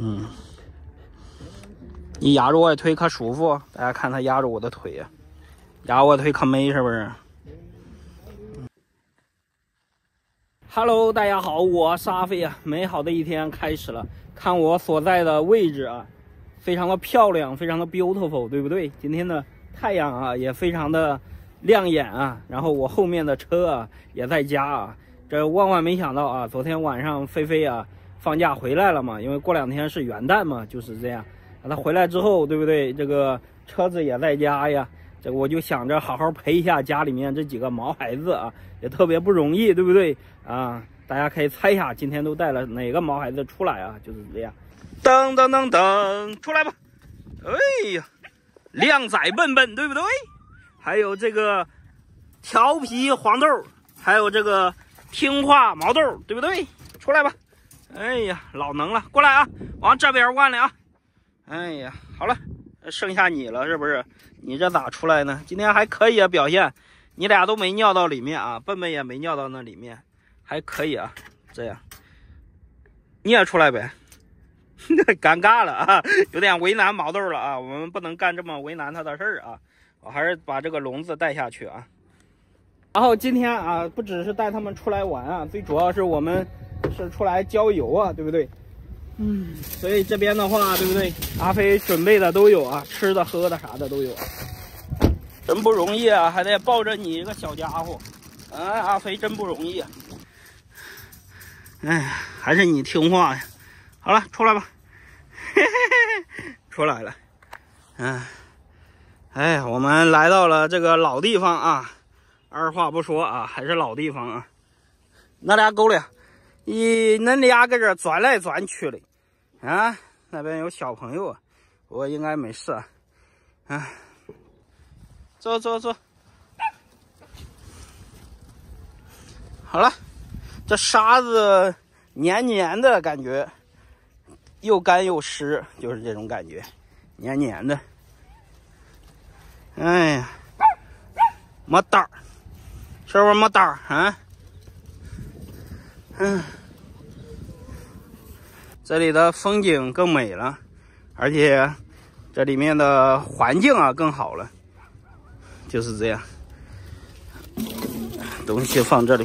你压着我的腿可舒服，大家看他压着我的腿呀，压我的腿可美，是不是？Hello， 大家好，我是阿飞啊。美好的一天开始了，看我所在的位置啊，非常的漂亮，非常的 beautiful， 对不对？今天的太阳啊也非常的亮眼啊，然后我后面的车啊也在家啊，这万万没想到啊，昨天晚上菲菲啊放假回来了嘛，因为过2天是元旦嘛，就是这样。他回来之后，对不对？这个车子也在家呀，这个我就想着好好陪一下家里面这几个毛孩子啊，也特别不容易，对不对啊？大家可以猜一下，今天都带了哪个毛孩子出来啊？就是这样，噔噔噔噔，出来吧！哎呀，靓仔笨笨，对不对？还有这个调皮黄豆，还有这个听话毛豆，对不对？出来吧！哎呀，老能了，过来啊，往这边弯来啊！哎呀，好了，剩下你了，是不是？你这咋出来呢？今天还可以啊，表现，你俩都没尿到里面啊，笨笨也没尿到那里面，还可以啊。这样，你也出来呗。尴尬了啊，有点为难毛豆了啊，我们不能干这么为难他的事儿啊。我还是把这个笼子带下去啊。然后今天啊，不只是带他们出来玩啊，最主要是我们是出来郊游啊，对不对？所以这边的话，对不对？阿飞准备的都有啊，吃的、喝的啥的都有啊，真不容易啊，还得抱着你一个小家伙，啊，阿飞真不容易啊。哎，还是你听话呀。好了，出来吧，嘿嘿嘿，出来了。哎，我们来到了这个老地方啊，二话不说啊，还是老地方啊。那俩狗俩，恁俩搁这钻来钻去的。啊，那边有小朋友啊，我应该没事啊。啊，走走走。好了，这沙子黏黏的感觉，又干又湿，就是这种感觉，黏黏的。哎呀，没胆儿，是不是没胆儿啊？这里的风景更美了，而且这里面的环境啊更好了，就是这样。东西放这里。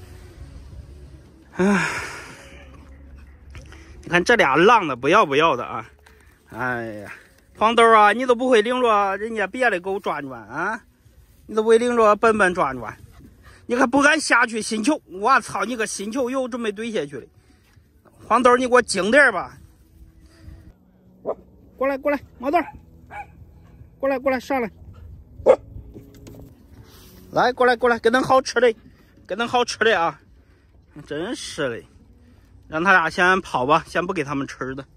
你看这俩浪的不要不要的啊！哎呀，黄豆啊，你都不会领着人家别的狗转转啊？你都不会领着笨笨转转？你可不敢下去新球！我操，你个新球又准备怼下去了。黄豆，你给我精点吧！过来，过来，毛豆，过来，过来，上来！来，过来，过来，给恁好吃的，给恁好吃的啊！真是的，让他俩先跑吧，先不给他们吃的。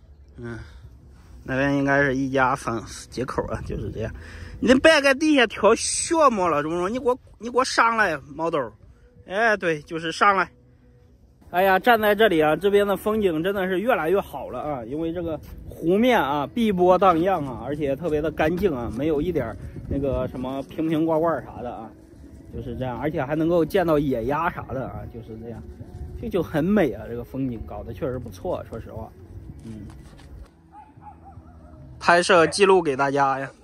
那边应该是一家4几口啊，就是这样。你别在底下挑血沫了，中不中？你给我上来，毛豆！哎，对，就是上来。哎呀，站在这里啊，这边的风景真的是越来越好了啊！因为这个湖面啊，碧波荡漾啊，而且特别的干净啊，没有一点那个什么瓶瓶罐罐啥的啊，就是这样，而且还能够见到野鸭啥的啊，就是这样，这就很美啊！这个风景搞得确实不错，说实话，拍摄记录给大家呀，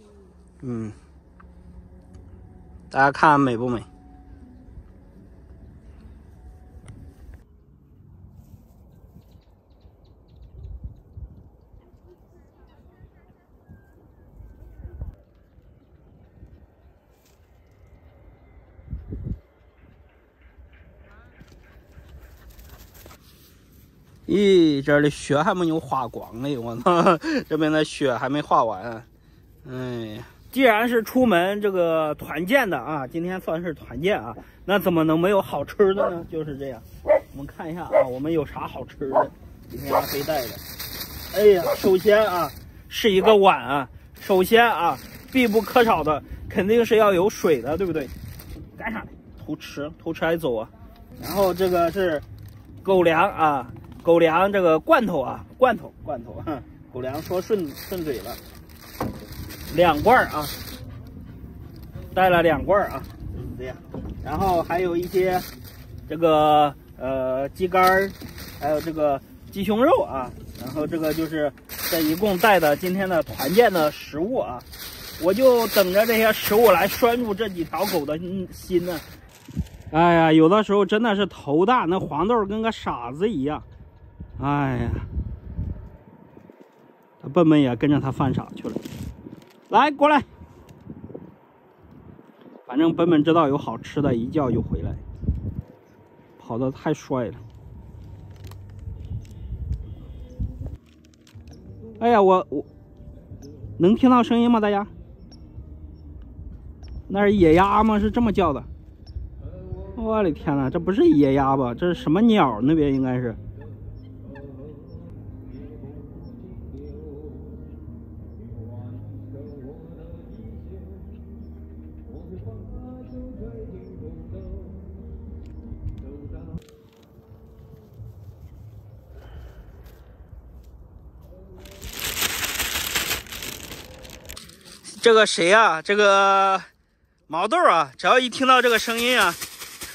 大家看美不美？咦，这儿的雪还没有化光呢，我操，这边的雪还没化完。哎，既然是出门这个团建的啊，今天算是团建啊，那怎么能没有好吃的呢？就是这样，我们看一下啊，我们有啥好吃的？今天阿飞带的。哎呀，首先啊是一个碗啊，首先啊必不可少的肯定是要有水的，对不对？干啥呢？偷吃还走啊？然后这个是狗粮啊。狗粮这个罐头啊，罐头，狗粮说顺嘴了，2罐啊，带了2罐啊，就是这样。然后还有一些这个鸡肝，还有这个鸡胸肉啊， 然后这个就是这一共带的今天的团建的食物啊，我就等着这些食物来拴住这几条狗的心呢。哎呀，有的时候真的是头大，那黄豆跟个傻子一样。哎呀，笨笨也跟着他犯傻去了。来，过来。反正笨笨知道有好吃的，一叫就回来，跑得太帅了。哎呀，我能听到声音吗？大家？那是野鸭吗？是这么叫的？我的天哪，这不是野鸭吧？这是什么鸟？那边应该是。这个谁啊？这个毛豆啊，只要一听到这个声音啊，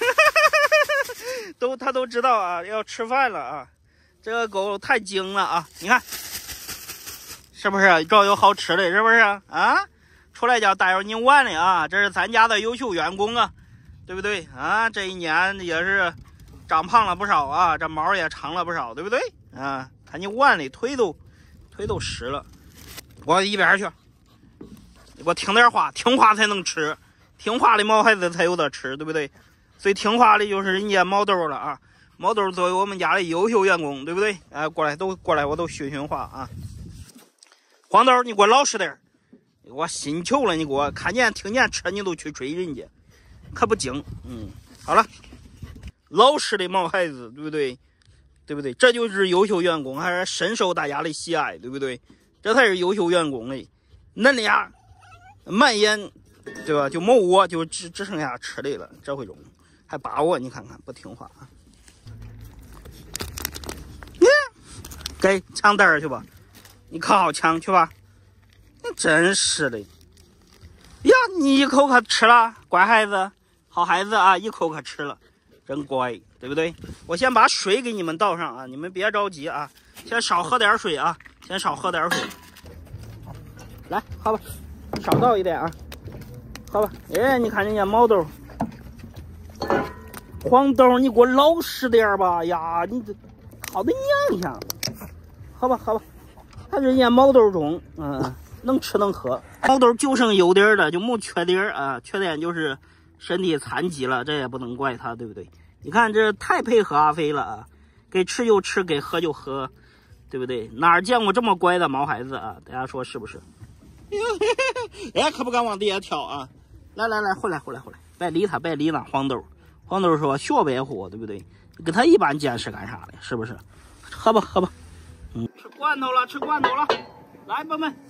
他都知道啊，要吃饭了啊。这个狗太精了啊！你看，是不是照有好吃的？是不是啊？出来叫带着你玩的啊！这是咱家的优秀员工啊，对不对啊？这一年也是长胖了不少啊，这毛也长了不少，对不对啊？看你碗里腿都湿了，我一边去。你给我听点话，听话才能吃，听话的毛孩子才有的吃，对不对？最听话的就是人家毛豆了啊！毛豆作为我们家的优秀员工，对不对？哎，过来，我都训话啊！黄豆，你给我老实点，我心求了，你给我看见听见吃你都去追人家，可不精。好了，老实的毛孩子，对不对？对不对？这就是优秀员工，还是深受大家的喜爱，对不对？这才是优秀员工嘞！恁俩满眼，对吧？就没我，就只剩下吃的了。这回中还把我，你看看不听话啊！该抢单儿去吧，你可好抢去吧！你真是的呀！你一口可吃了，乖孩子，好孩子啊，一口可吃了，真乖，对不对？我先把水给你们倒上啊，你们别着急啊，先少喝点水啊，先少喝点水。来，喝吧，少倒一点啊，喝吧。哎，你看人家毛豆、黄豆，你给我老实点吧呀！你这好的娘呀！喝吧，喝吧。看人家毛豆种，能吃能喝。毛豆就剩优点了，就没缺点啊。缺点就是身体残疾了，这也不能怪他，对不对？你看这太配合阿飞了啊，给吃就吃，给喝就喝，对不对？哪儿见过这么乖的毛孩子啊？大家说是不是？哎，可不敢往地下跳啊！来，回来，别理他，别理那黄豆。黄豆说学白活，对不对？跟他一般见识干啥的？是不是？喝吧。吃罐头了，来，笨笨，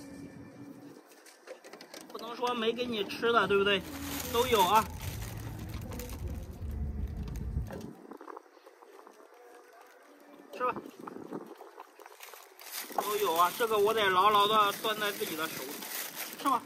不能说没给你吃的，对不对？都有啊。吃吧，都有啊。这个我得牢牢的攥在自己的手里。吃吧。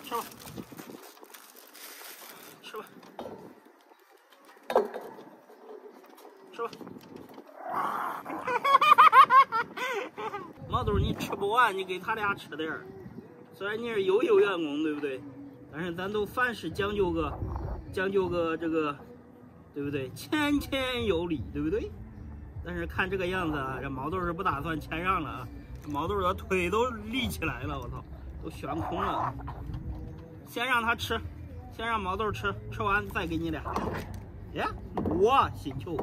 毛豆你吃不完，你给他俩吃点儿。虽然你是优秀员工，对不对？但是咱都凡事讲究个这个，对不对？谦谦有礼，对不对？但是看这个样子啊，这毛豆是不打算谦让了啊！这毛豆的腿都立起来了，我操，都悬空了啊！先让他吃，先让毛豆吃，吃完再给你俩。耶，我心球。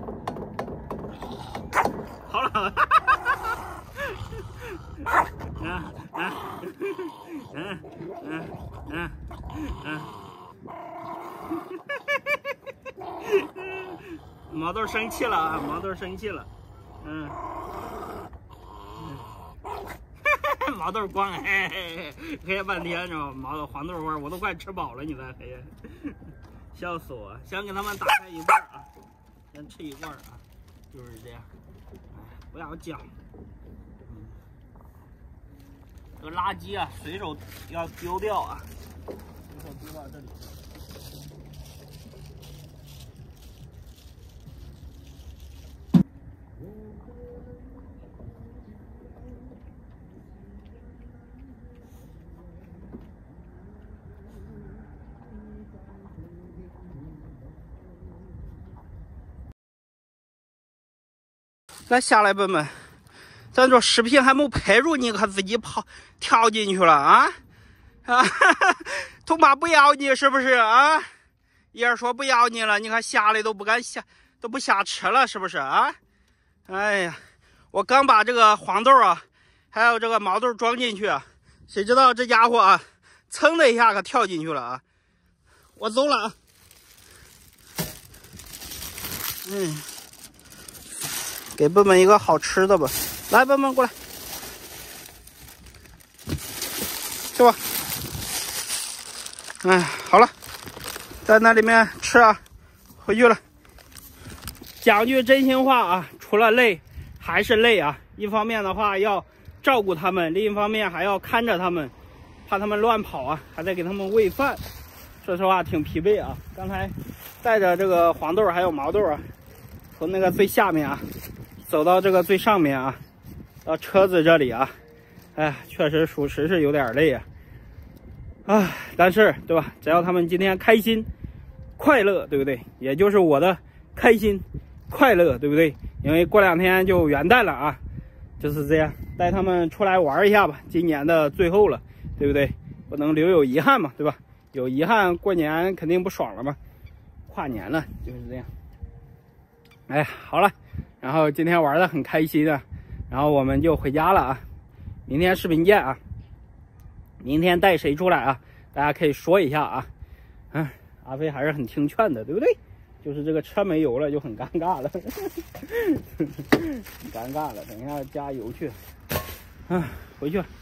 好了。毛豆生气了啊！毛豆光黑半天，知道吗？黄豆味我都快吃饱了，你再黑，笑死我！先给他们打开一罐啊，先吃一罐啊，就是这样。不要讲，这个垃圾啊，随手要丢掉啊，随手丢到这里。 来下来，笨笨，咱这视频还没拍住，你可自己跳进去了啊！啊，恐怕不要你是不是啊？爷儿说不要你了，你看下来都不敢下，都不下吃了，是不是啊？哎呀，我刚把这个黄豆啊，还有这个毛豆装进去啊，谁知道这家伙啊，噌的一下可跳进去了啊！我走了啊。给笨笨一个好吃的吧，来，笨笨过来，去吧。哎，好了，在那里面吃啊，回去了。讲句真心话啊，除了累还是累啊。一方面的话要照顾他们，另一方面还要看着他们，怕他们乱跑啊，还得给他们喂饭。说实话挺疲惫啊。刚才带着这个黄豆还有毛豆啊，从那个最下面啊，走到这个最上面啊，到车子这里啊，哎，确实属实是有点累啊。啊，但是对吧？只要他们今天开心、快乐，对不对？也就是我的开心、快乐，对不对？因为过2天就元旦了啊，就是这样，带他们出来玩一下吧。今年的最后了，对不对？不能留有遗憾嘛，对吧？有遗憾，过年肯定不爽了嘛。跨年了，就是这样。哎，好了，然后今天玩的很开心啊，然后我们就回家了啊。明天视频见啊。明天带谁出来啊？大家可以说一下啊。阿飞还是很听劝的，对不对？就是这个车没油了，就很尴尬了，很尴尬了。等一下加油去。回去了。